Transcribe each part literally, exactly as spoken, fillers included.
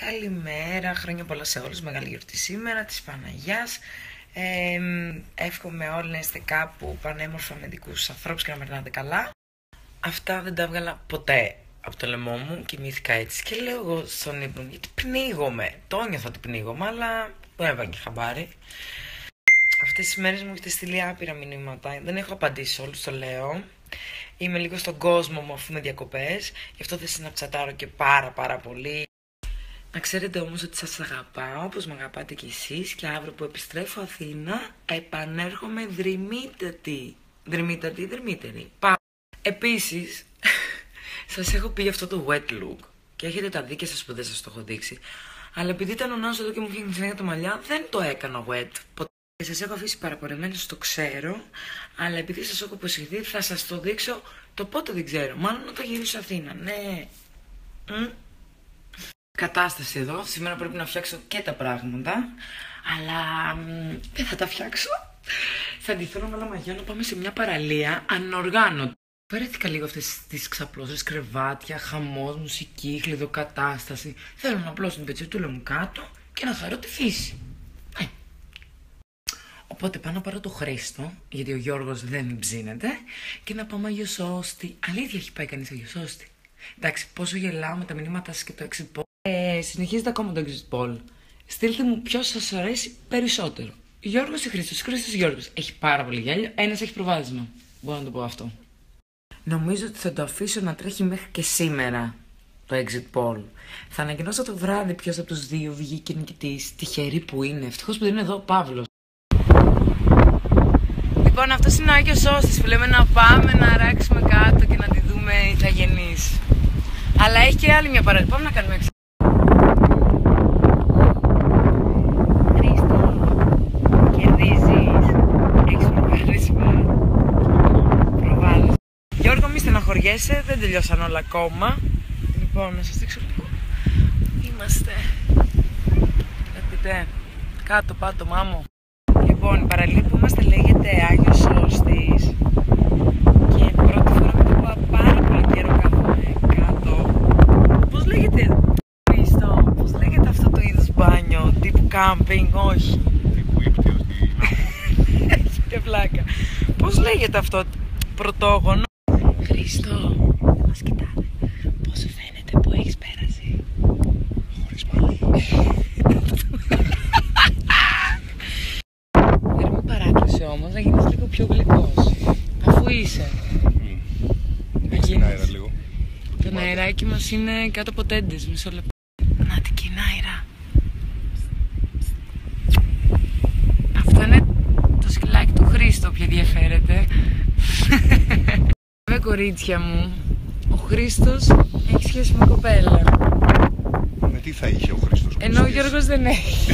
Καλημέρα, χρόνια πολλά σε όλους, μεγάλη γιορτή σήμερα της Παναγιάς. Ε, εύχομαι όλοι να είστε κάπου πανέμορφα με δικούς ανθρώπους και να περνάτε καλά. Αυτά δεν τα έβγαλα ποτέ από το λαιμό μου, κοιμήθηκα έτσι και λέω εγώ στον ύπνο γιατί πνίγομαι. Το νιώθω ότι πνίγομαι, αλλά δεν έβαγε και χαμπάρι. Αυτές τις μέρες μου έχετε στείλει άπειρα μηνύματα, δεν έχω απαντήσει όλους, το λέω. Είμαι λίγο στον κόσμο μου αφού είμαι διακοπές, γι' αυτό δεν συναψατάρω και πάρα πάρα πολύ. Να ξέρετε όμως ότι σας αγαπάω, όπως με αγαπάτε κι εσείς, και αύριο που επιστρέφω Αθήνα επανέρχομαι δρυμύτατη. Δρυμύτατη, δρυμύτερη. Πα... Επίσης, σας έχω πει αυτό το wet look και έχετε τα δίκαια σας που δεν σας το έχω δείξει. Αλλά επειδή ήταν ο Νάος εδώ και μου φτιάχνει συνέχεια τα μαλλιά, δεν το έκανα wet. Ποτέ. Σας έχω αφήσει παραπορεμένους, το ξέρω, αλλά επειδή σας έχω υποσχεθεί θα σας το δείξω το πότε δεν ξέρω. Μάλλον όταν γυρίσω Αθήνα, ναι. Mm. Κατάσταση εδώ, σήμερα πρέπει να φτιάξω και τα πράγματα, αλλά μ, δεν θα τα φτιάξω. Θα ντυθώ με ένα μαγιό να πάμε σε μια παραλία ανοργάνωτη. Βαρέθηκα λίγο αυτές τις ξαπλώσεις, κρεβάτια, χαμός, μουσική, χλειδοκατάσταση. Θέλω να απλώσω την πετσετούλα μου κάτω και να χαρώ τη φύση. Ε. Οπότε πάω να πάρω το Χρήστο, γιατί ο Γιώργος δεν ψήνεται, και να πάμε αγιοσώστη. Αλήθεια, έχει πάει κανείς αγιοσώστη? Εντάξει, πόσο γελάω με τα μηνύματα σας και το exit poll. Ε, συνεχίζετε ακόμα το exit poll. Στείλτε μου ποιος σας αρέσει περισσότερο. Γιώργος ή Χρήστος? Χρήστος ή Γιώργος? Έχει πάρα πολύ γέλιο. Ένας έχει προβάδισμα. Μπορώ να το πω αυτό. Νομίζω ότι θα το αφήσω να τρέχει μέχρι και σήμερα το exit poll. Θα ανακοινώσω το βράδυ ποιος από τους δύο βγήκε νικητής. Τυχερή που είναι. Ευτυχώς που δεν είναι εδώ ο Παύλος. Λοιπόν, αυτός είναι ο Άγιος Σώστης που λέμε να πάμε να αράξουμε κάτω και να τη δούμε ηθαγενείς. Αλλά έχει και άλλη μια παράδειγμα. Πάμε να κάνουμε εξ... Χρήστο, κερδίζεις. Έχεις προβάδισμα. Προβάδισμα. Γιώργο, μη στεναχωριέσαι, δεν τελειώσαν όλα ακόμα. Λοιπόν, να σας δείξω λίγο. Είμαστε. Βλέπετε, κάτω πάτω μάμο. Λοιπόν, η παραλία που είμαστε λέγεται Άγιος Σώστης. Και πρώτη φορά με το πάρα πολύ καιρό κάθομαι κάτω. Πώς λέγεται, Χρήστο, πώς λέγεται αυτό το είδος μπάνιο, τύπου κάμπινγκ? Όχι. Τύπου ύπτιος, έχετε πλάκα. Πώς λέγεται αυτό, πρωτόγονο? Χρήστο, μας κοιτάνε. Πώς σου φαίνεται που έχεις πέραση? Χωρίς μαλλί. Δεν με παράκλεισε όμως να γίνεις λίγο πιο γλυκός, αφού είσαι. Έχεις την αέρα λίγο. Το αεράκι μας είναι κάτω από τέντες, μισό λεπτό. Να την κοινάιρα. Αυτό είναι το σκυλάκι του Χρήστο, όποια ενδιαφέρεται. Βέβαια, κορίτσια μου, ο Χρήστος έχει σχέση με κοπέλα. Με τι θα είχε ο Χρήστος? Ενώ ο Γιώργος δεν έχει.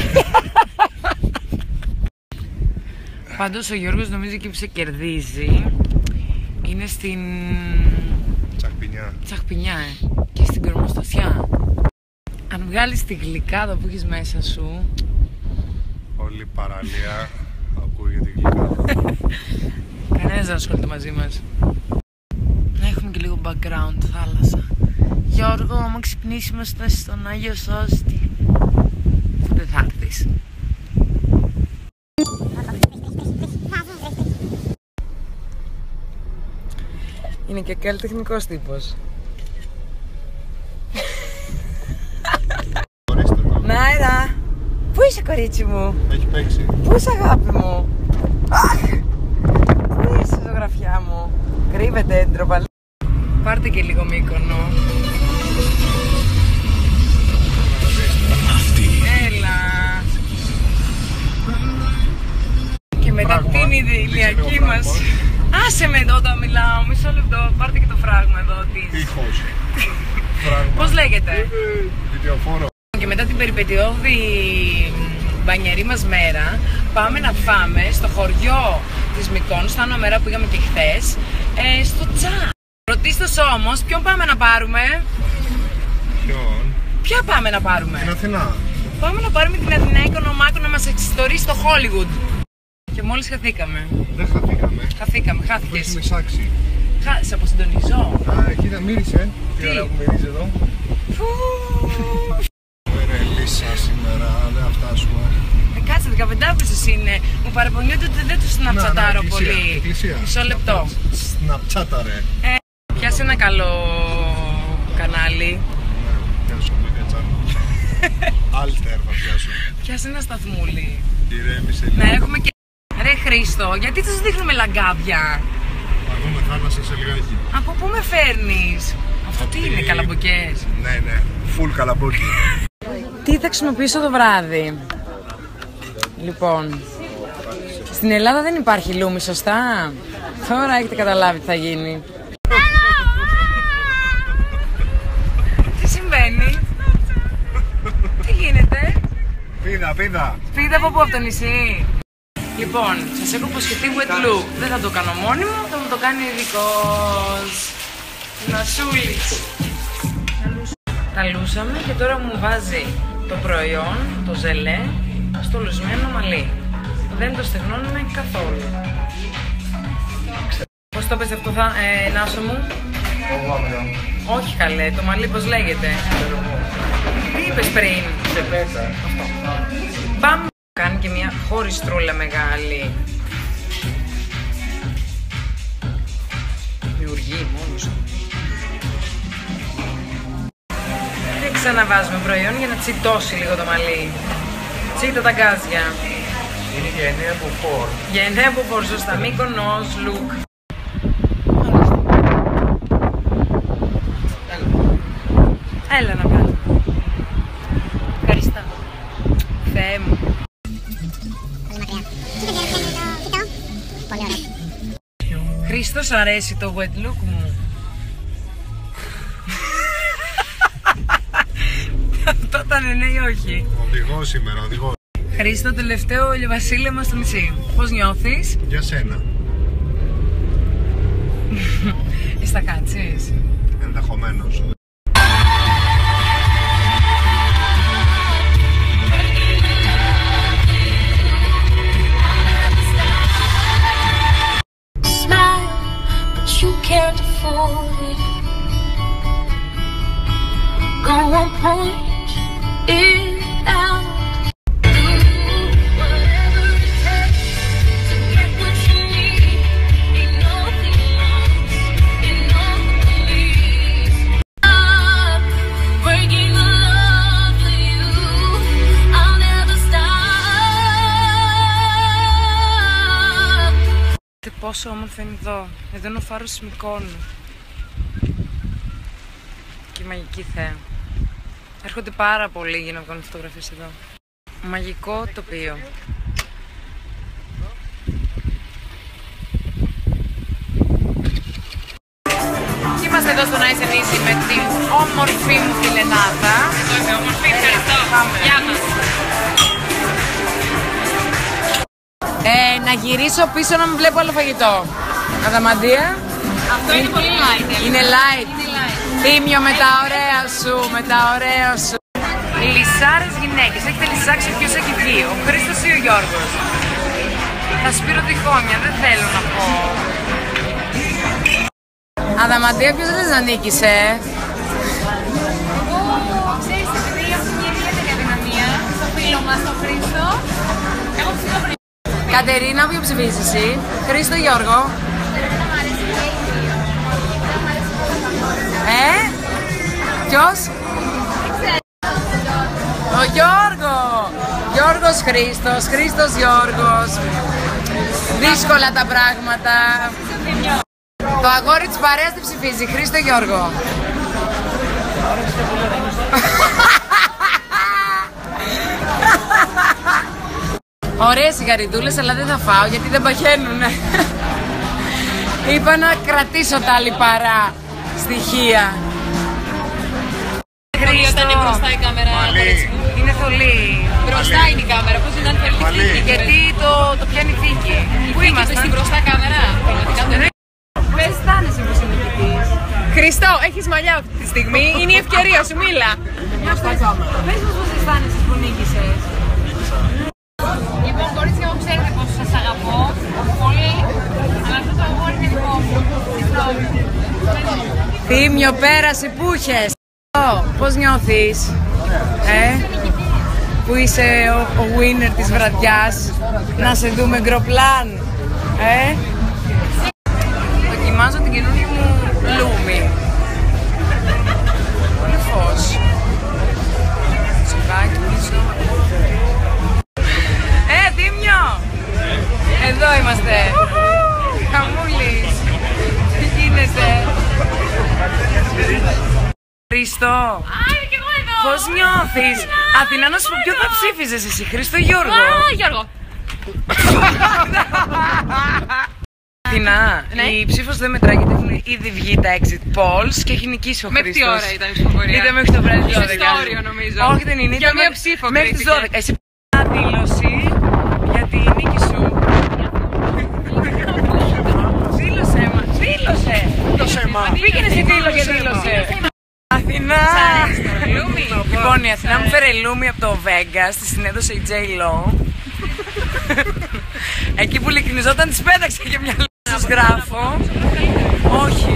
Πάντως ο Γιώργος νομίζω εκεί που σε κερδίζει είναι στην... Τσαχπινιά. Τσαχπινιά, ε. Και στην κορμοστασιά. Αν βγάλεις τη γλυκάδα που έχεις μέσα σου... Όλη η παραλία ακούγεται γλυκάδα. Κανένας δεν ασχολείται μαζί μας. Να έχουμε και λίγο background θάλασσα. Γιώργο, άμα ξυπνήσει είμαστε στον Άγιο Σώστη. Δεν θα έρθεις. Είναι και καλλιτεχνικός τύπος. Νάιρα! Πού είσαι, κορίτσι μου? Έχει παίξει. Πού είσαι, αγάπη μου? Αχ! Πού είσαι, ζωγραφιά μου? Κρύβεται, ντροπαλή. Πάρτε και λίγο Μύκονο. Έλα! Και μετά την ηλιακή μας. Άσε με εδώ όταν μιλάω, μισό λεπτό, πάρτε και το φράγμα εδώ της. Ήχος. Πώς λέγεται? Βιντεοφόρο. Και μετά την περιπετειώδη μπανιερή μας μέρα, πάμε να φάμε στο χωριό της Μυκόνου, στα Ανομερά που πήγαμε και χθες, ε, στο Τζα. Ρωτήστε όμως, ποιον πάμε να πάρουμε? Ποιον? Ποια πάμε να πάρουμε? Την Αθηνά. Πάμε να πάρουμε την Αθηναϊκή Ονομάκο να μας εξιστορεί στο Hollywood. Και μόλις χαθήκαμε. Δεν χαθήκαμε. Χαθήκαμε, Το χάθηκες. έχουμε σάξει. Χα... Σε αποσυντονιζώ. Α, κοίτα, μύρισε. Τι? Τι ωραία που μυρίζει εδώ. Φου... Ωραία, Λάβρυσος είναι. Μου παραπονιούνται ότι δεν τους σναψατάρω πολύ. Μισό λεπτό. Σναψάταρε. Ε, πιάσε ένα καλό κανάλι. Πιάσου Άλτερ θα πιάσω. Πιάσε ένα σταθμούλι. Ηρέμησε λίγο. Να έχουμε και... Ρε Χρήστο, γιατί θα σου δείχνουμε λαγκάδια. Θα δούμε θάλασσα σε λιγάκι. Από πού με φέρνεις? Αυτό τι είναι, καλαμποκές? Ναι, ναι, full καλαμπόκι. Τι θα χρησιμοποιήσω το βράδυ? Λοιπόν, στην Ελλάδα δεν υπάρχει λούμι, σωστά? Τώρα έχετε καταλάβει τι θα γίνει. Τι συμβαίνει? Τι γίνεται? Πίδα, πίδα. Πίδα από πού, από το νησί? Λοιπόν, σας έχω υποσχεθεί wet look. Δεν θα το κάνω μόνιμο, θα μου το κάνει ειδικός. Νασούλης. Τα λούσαμε και τώρα μου βάζει το προϊόν, το ζελέ, στο λουσμένο μαλλί. Δεν το στεγνώνουμε καθόλου. Πώς το πες αυτό, θα, ε, Νάσο μου? Όχι καλέ, το μαλλί πώς λέγεται? Τι είπες πριν? Αυτό. Μπαμ! Κάνει και μια χωριστρούλα μεγάλη. Δημιουργεί μόνος του. Και ξαναβάζουμε προϊόν για να τσιτώσει λίγο το μαλλί. Τσίτα τα γκάζια. Είναι για εννέα από φορ. Για εννέα από φορ, σωστά. Μύκονος, look. Έλα να κάνουμε. Ευχαριστώ. Θεέ μου. Χρήστο, σ' αρέσει το wet look μου? Αυτό ήταν ναι ή όχι? Οδηγός σήμερα, οδηγός. Χρήστο, τελευταίο ηλιοβασίλεμα στο νησί. Πώς νιώθεις? Για σένα. Εσύ θα κάτσεις? Ενδεχομένως. Can't afford it. Go on, point it out. Do whatever it takes to get what you need. Ain't nothing lost, ain't nothing leaves. I'm breaking the love for you. I'll never stop. Πόσο όμορφο είναι εδώ. Εδώ είναι ο φάρος της Μυκόνου. Και η μαγική θέα. Έρχονται πάρα πολλοί για να βγάλουν φωτογραφίες εδώ. Μαγικό τοπίο. Είμαστε εδώ στο Nice and Easy με την όμορφη μου φιλενάδα. Εδώ είμαι όμορφη, ευχαριστώ. Γεια μας. Ε, να γυρίσω πίσω να μην βλέπω άλλο φαγητό. Αδαμαντία. Αυτό είναι πολύ light. Είναι light. Θύμιο με τα ωραία σου, με τα ωραία σου. Λυσάρες γυναίκες. Έχετε λυσάξει ποιος έχει βγει, ο Χρήστος ή ο Γιώργος? Θα σπείρω τυχόνια, δεν θέλω να πω. Αδαμαντία, ποιος λες να νίκησε? Εγώ, ξέρεις, επειδή έχω μια ιδιαίτερη αδυναμία στο φίλο μας, τον Χρήστο, εγώ ψηφίζω Χρήστο. Κατερίνα, ποιο ψηφίζεις εσύ? Χρήστο ή Γιώργο? Ε? Ποιος? Ο Γιώργο! Γιώργος Χρήστος, Χρήστος Γιώργος. Δύσκολα τα πράγματα. Το αγόρι της παρέας τι ψηφίζει, Χρήστο Γιώργο? Ωραίες σιγαριδούλες, αλλά δεν θα φάω γιατί δεν παχαίνουνε. Είπα να κρατήσω τα λιπαρά στοιχεία. Χρήστο, όταν είναι μπροστά η κάμερα, είναι θολή. Μπροστά είναι η κάμερα, πώς δεν θέλει τη θήκη? Γιατί το, το πιάνει θήκη. Πού είμαστε? Στην μπροστά κάμερα, πραγματικά δεν είναι. Πες αισθάνεσαι πως είναι νικητής? Χρήστο, έχεις μαλλιά αυτή τη στιγμή, είναι η ευκαιρία σου, μίλα. Πες μας πως αισθάνεσαι που νίκησες. Λοιπόν, κορίτσια μου, ξέρετε πόσο σας αγαπώ πολύ, αλλά αυτό το αγόρι είναι δικό μου. Θύμιο, πέρασε, πού είχες? Πώς νιώθεις? Ε? που είσαι ο, ο winner της βραδιάς, να σε δούμε γκροπλάν, ε? Δοκιμάζω την καινούργια μου λούμι. Πολύ φως. Σοκάκι πίσω. Ε, Δήμιο! Εδώ είμαστε. Χαμούλης. Τι γίνεται? Χρήστο. Πώς νιώθεις? Αθηνά, να σου πω, ποιο θα ψήφιζες εσύ, Χρήστο, Γιώργο? Α, Γιώργο. Αθηνά, Ναι. η ψήφος δεν μετράει γιατί έχουν ήδη βγει τα exit polls και έχει νικήσει ο Μέχρι Χρήστος. τι ώρα ήταν η ψηφοφορία? Ήταν μέχρι το βράδυ Είχε δώδεκα. στο όριο, νομίζω. Όχι, δεν είναι. Για ήταν μία με- ψήφο μέχρι τις κρίθηκε. δώδεκα. Εσύ μια δήλωση για τη νίκη σου. Δήλωσέ μα. Δήλωσε. Δήλωσέ μα. Πήγαινε στη δήλωση και δήλωσε. Αθηνά. Λοιπόν, η Αθηνά μου φέρε λούμι από το Vegas, τη συνέδωσε η J-Lo. Εκεί που λυκνιζόταν της πέταξε και μια λούμι. Σας γράφω. Όχι.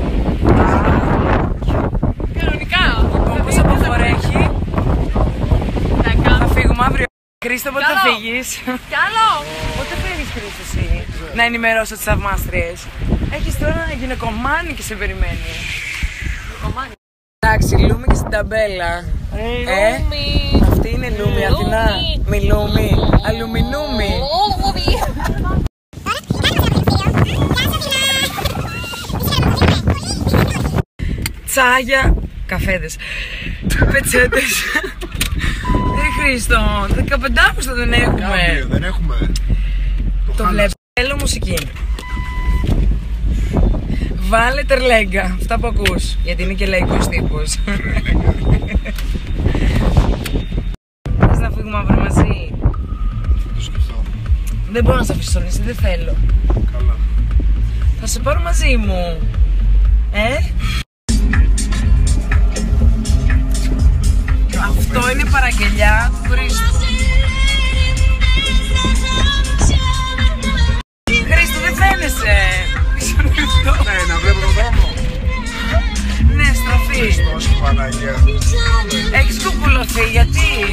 Κανονικά. Λοιπόν, πόσα αποφορέχει. Θα φύγουμε αύριο. Χρήστο, πότε θα Καλό. φύγεις? Κι άλλο. Πότε φύγεις, Χρήστο, εσύ? Να ενημερώσω τις θαυμάστριες. Έχεις τώρα ένα γυναικομάνι και σε περιμένει. Κομμάτι. Εντάξει, λούμι και στην ταμπέλα. Ε, Λούμι. αυτή είναι λούμι, Αθηνά. Μη λούμι. Αλουμινούμι. Λούμι. Τσάγια, καφέδες, πετσέτες. Ρε Χρήστο, δεκαπέντε Αύγουστο δεν Αύριο έχουμε. δεν έχουμε. Το χάλασα. βλέπω. Θέλω μουσική. Βάλε τερλέγκα, αυτά που ακούς, γιατί είναι και λαϊκός τύπος. Θες να φύγουμε αύριο μαζί? Το σκεφτώ. Δεν μπορώ να σε αφήσω νησί, δεν θέλω. Καλά. Θα σε πάρω μαζί μου. Ε? Αυτό είναι παραγγελιά του Χρήστου. Χρήστο, δεν φαίνεσαι. Ναι, να βλέπω τον δρόμο. Ναι, στροφή. Χριστός και Παναγία. Έχεις κουκουλωθεί, γιατί?